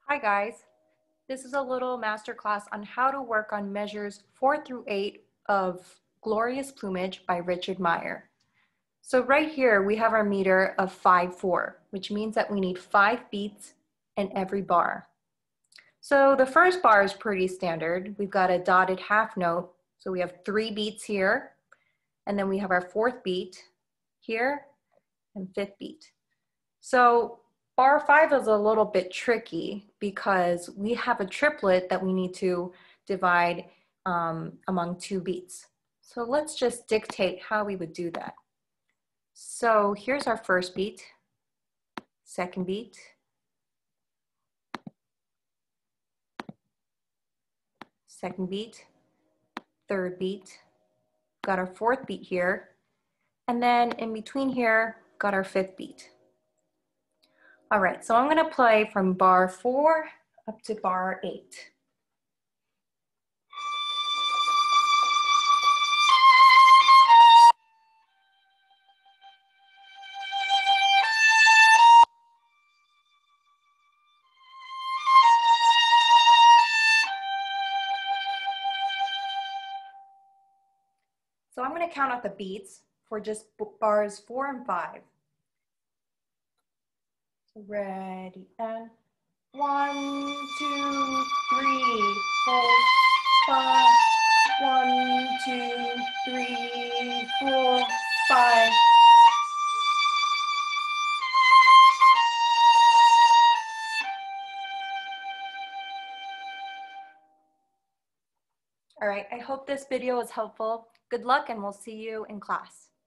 Hi guys, this is a little masterclass on how to work on measures 4 through 8 of Glorious Plumage by Richard Meyer. So right here we have our meter of 5/4, which means that we need 5 beats in every bar. So the first bar is pretty standard. We've got a dotted half note, so we have 3 beats here, and then we have our 4th beat here and 5th beat. So bar 5 is a little bit tricky because we have a triplet that we need to divide among 2 beats. So let's just dictate how we would do that. So here's our first beat, second beat, second beat, third beat, got our 4th beat here, and then in between here, got our 5th beat. All right, so I'm gonna play from bar 4 up to bar 8. So I'm going to count out the beats for just bars 4 and 5. So ready, and 1, 2, 3, 4, 5. 1, 2, 3, 4, 5. All right, I hope this video was helpful. Good luck, and we'll see you in class.